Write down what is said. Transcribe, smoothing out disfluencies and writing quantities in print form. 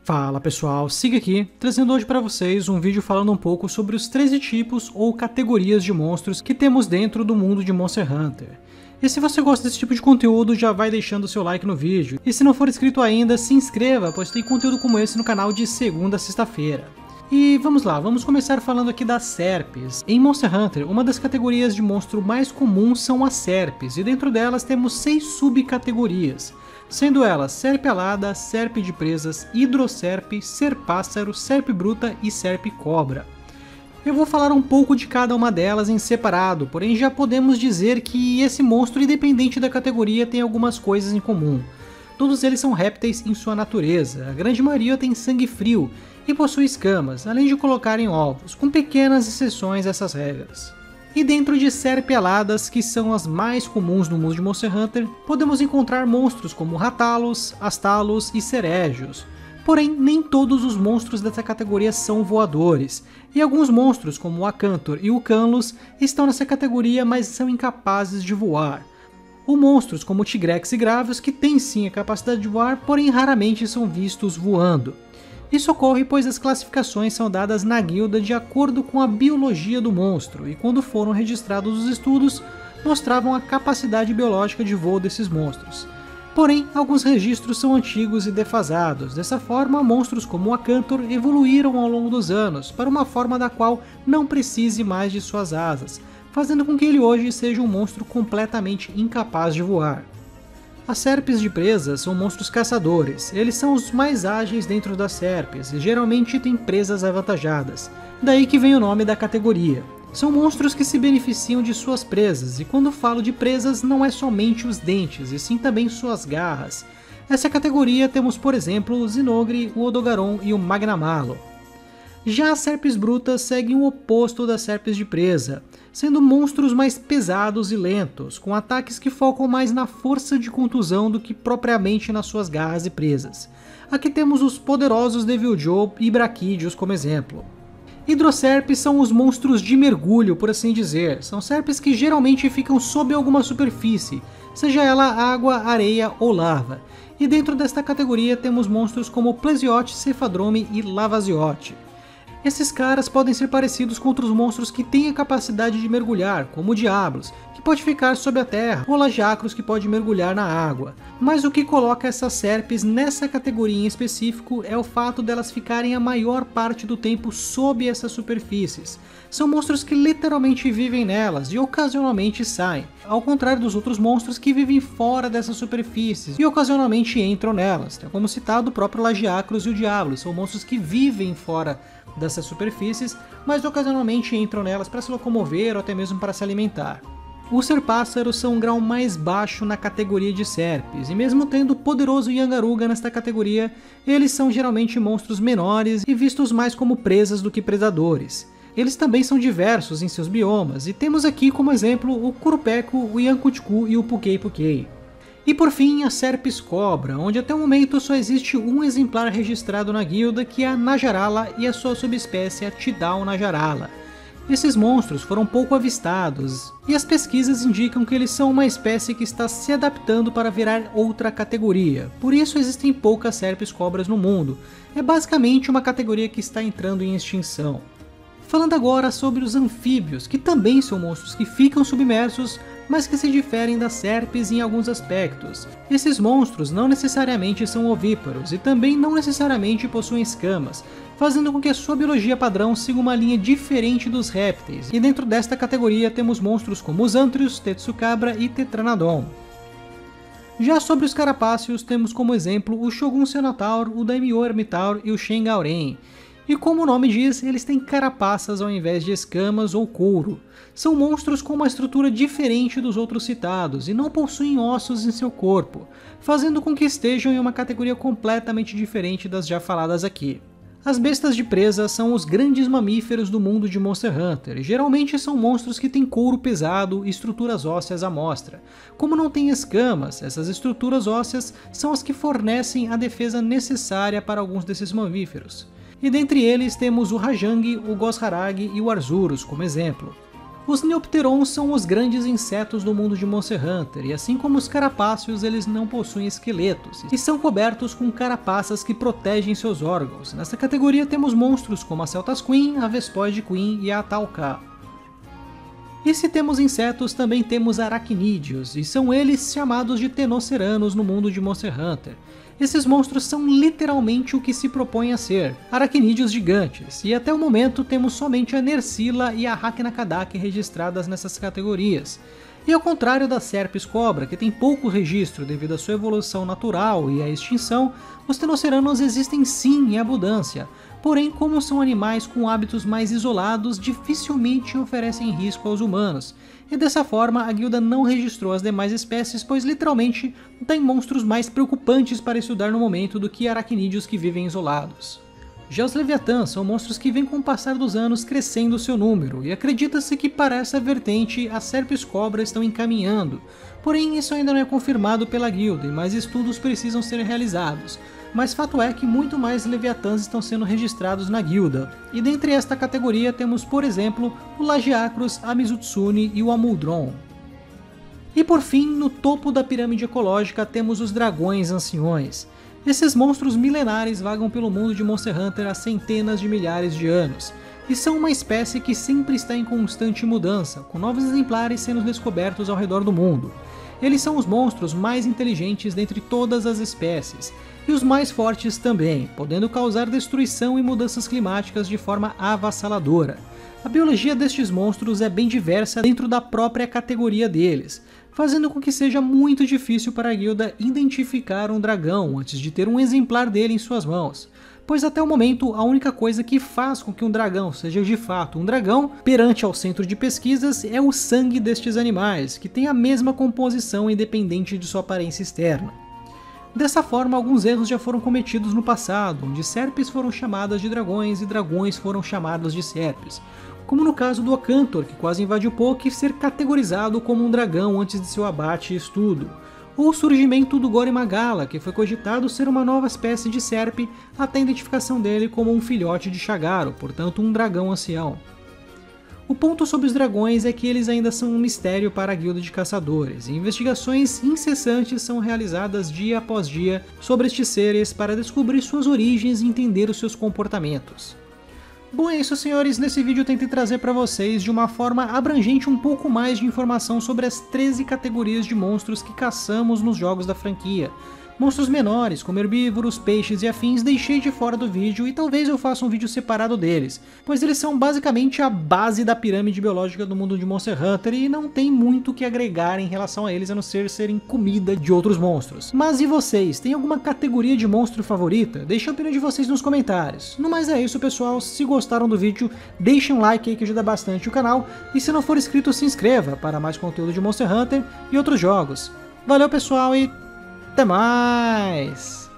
Fala pessoal, siga aqui, trazendo hoje para vocês um vídeo falando um pouco sobre os 13 tipos ou categorias de monstros que temos dentro do mundo de Monster Hunter. E se você gosta desse tipo de conteúdo, já vai deixando seu like no vídeo. E se não for inscrito ainda, se inscreva, pois tem conteúdo como esse no canal de segunda a sexta-feira. E vamos lá, vamos começar falando aqui das serpes. Em Monster Hunter, uma das categorias de monstro mais comuns são as serpes, e dentro delas temos 6 subcategorias, sendo elas serpe alada, serpe de presas, hidroserpe, serpássaro, serpe bruta e serpe cobra. Eu vou falar um pouco de cada uma delas em separado, porém já podemos dizer que esse monstro, independente da categoria, tem algumas coisas em comum. Todos eles são répteis em sua natureza, a grande maioria tem sangue frio e possui escamas, além de colocarem ovos, com pequenas exceções a essas regras. E dentro de serpe aladas, que são as mais comuns no mundo de Monster Hunter, podemos encontrar monstros como Ratalos, Astalos e Cerégios. Porém, nem todos os monstros dessa categoria são voadores, e alguns monstros como o Acanthor e o Canlus estão nessa categoria, mas são incapazes de voar. Ou monstros como o Tigrex e Gravios, que têm sim a capacidade de voar, porém raramente são vistos voando. Isso ocorre pois as classificações são dadas na guilda de acordo com a biologia do monstro, e quando foram registrados os estudos, mostravam a capacidade biológica de voo desses monstros. Porém, alguns registros são antigos e defasados, dessa forma monstros como o Acanthor evoluíram ao longo dos anos para uma forma da qual não precise mais de suas asas, fazendo com que ele hoje seja um monstro completamente incapaz de voar. As serpes de presa são monstros caçadores, eles são os mais ágeis dentro das serpes e geralmente têm presas avantajadas, daí que vem o nome da categoria. São monstros que se beneficiam de suas presas, e quando falo de presas não é somente os dentes, e sim também suas garras. Nessa categoria temos por exemplo o Zinogre, o Odogaron e o Magnamalo. Já as serpes brutas seguem o oposto das serpes de presa, sendo monstros mais pesados e lentos, com ataques que focam mais na força de contusão do que propriamente nas suas garras e presas. Aqui temos os poderosos Devil Joe e Brachídeos como exemplo. Hidroserpes são os monstros de mergulho, por assim dizer. São serpes que geralmente ficam sob alguma superfície, seja ela água, areia ou lava. E dentro desta categoria temos monstros como Plesiote, Cefadrome e Lavaziote. Esses caras podem ser parecidos com outros monstros que têm a capacidade de mergulhar, como o Diablos, que pode ficar sob a terra, ou Lagiacros, que pode mergulhar na água. Mas o que coloca essas serpes nessa categoria em específico é o fato delas ficarem a maior parte do tempo sob essas superfícies. São monstros que literalmente vivem nelas e ocasionalmente saem, ao contrário dos outros monstros que vivem fora dessas superfícies e ocasionalmente entram nelas. Como citado, o próprio Lagiacros e o Diablos são monstros que vivem fora dessas superfícies, mas ocasionalmente entram nelas para se locomover ou até mesmo para se alimentar. Os serpássaros são um grau mais baixo na categoria de serpes, e mesmo tendo o poderoso Yangaruga nesta categoria, eles são geralmente monstros menores e vistos mais como presas do que predadores. Eles também são diversos em seus biomas, e temos aqui como exemplo o Qurupeco, o Yankutku e o Pukei-Pukei. E por fim, a Serpes Cobra, onde até o momento só existe um exemplar registrado na guilda, que é a Najarala, e a sua subespécie a Tidal Najarala. Esses monstros foram pouco avistados, e as pesquisas indicam que eles são uma espécie que está se adaptando para virar outra categoria, por isso existem poucas Serpes Cobras no mundo. É basicamente uma categoria que está entrando em extinção. Falando agora sobre os anfíbios, que também são monstros que ficam submersos, mas que se diferem das serpes em alguns aspectos. Esses monstros não necessariamente são ovíparos e também não necessariamente possuem escamas, fazendo com que a sua biologia padrão siga uma linha diferente dos répteis, e dentro desta categoria temos monstros como os Antrios, Tetsukabra e Tetranodon. Já sobre os carapáceos temos como exemplo o Shogun Cenotaur, o Daimyo Ermitaur e o Shengauren. E como o nome diz, eles têm carapaças ao invés de escamas ou couro. São monstros com uma estrutura diferente dos outros citados e não possuem ossos em seu corpo, fazendo com que estejam em uma categoria completamente diferente das já faladas aqui. As bestas de presa são os grandes mamíferos do mundo de Monster Hunter, e geralmente são monstros que têm couro pesado e estruturas ósseas à mostra. Como não têm escamas, essas estruturas ósseas são as que fornecem a defesa necessária para alguns desses mamíferos. E dentre eles temos o Rajang, o Gosharag e o Arzuros como exemplo. Os Neopterons são os grandes insetos do mundo de Monster Hunter, e assim como os carapáceos, eles não possuem esqueletos, e são cobertos com carapaças que protegem seus órgãos. Nessa categoria temos monstros como a Celtas Queen, a Vespoid Queen e a Atalca. E se temos insetos, também temos aracnídeos, e são eles chamados de Tenoceranos no mundo de Monster Hunter. Esses monstros são literalmente o que se propõem a ser, aracnídeos gigantes, e até o momento temos somente a Nerscylla e a Hakknakadak registradas nessas categorias. E ao contrário da Serpes Cobra, que tem pouco registro devido à sua evolução natural e à extinção, os Tenoceranos existem sim em abundância, porém como são animais com hábitos mais isolados, dificilmente oferecem risco aos humanos, e dessa forma a guilda não registrou as demais espécies, pois literalmente tem monstros mais preocupantes para estudar no momento do que aracnídeos que vivem isolados. Já os Leviatãs são monstros que vêm com o passar dos anos crescendo seu número, e acredita-se que para essa vertente as Serpes Cobra estão encaminhando, porém isso ainda não é confirmado pela guilda e mais estudos precisam ser realizados. Mas fato é que muito mais Leviatãs estão sendo registrados na guilda, e dentre esta categoria temos, por exemplo, o Lagiacrus, a Mizutsune e o Amuldron. E por fim, no topo da pirâmide ecológica temos os Dragões Anciões. Esses monstros milenares vagam pelo mundo de Monster Hunter há centenas de milhares de anos, e são uma espécie que sempre está em constante mudança, com novos exemplares sendo descobertos ao redor do mundo. Eles são os monstros mais inteligentes dentre todas as espécies, e os mais fortes também, podendo causar destruição e mudanças climáticas de forma avassaladora. A biologia destes monstros é bem diversa dentro da própria categoria deles, fazendo com que seja muito difícil para a guilda identificar um dragão antes de ter um exemplar dele em suas mãos, pois até o momento a única coisa que faz com que um dragão seja de fato um dragão perante ao centro de pesquisas é o sangue destes animais, que tem a mesma composição independente de sua aparência externa. Dessa forma, alguns erros já foram cometidos no passado, onde serpes foram chamadas de dragões e dragões foram chamados de serpes, como no caso do Acantor, que quase invadiu Poke, ser categorizado como um dragão antes de seu abate e estudo, ou o surgimento do Gore Magala, que foi cogitado ser uma nova espécie de serpe até a identificação dele como um filhote de Shagaro, portanto um dragão ancião. O ponto sobre os dragões é que eles ainda são um mistério para a guilda de caçadores, e investigações incessantes são realizadas dia após dia sobre estes seres para descobrir suas origens e entender os seus comportamentos. Bom, é isso, senhores. Nesse vídeo eu tentei trazer para vocês de uma forma abrangente um pouco mais de informação sobre as 13 categorias de monstros que caçamos nos jogos da franquia. Monstros menores, como herbívoros, peixes e afins, deixei de fora do vídeo e talvez eu faça um vídeo separado deles, pois eles são basicamente a base da pirâmide biológica do mundo de Monster Hunter e não tem muito o que agregar em relação a eles a não ser serem comida de outros monstros. Mas e vocês? Tem alguma categoria de monstro favorita? Deixem a opinião de vocês nos comentários. No mais é isso, pessoal. Se gostaram do vídeo, deixem um like aí que ajuda bastante o canal e se não for inscrito, se inscreva para mais conteúdo de Monster Hunter e outros jogos. Valeu, pessoal, e até mais!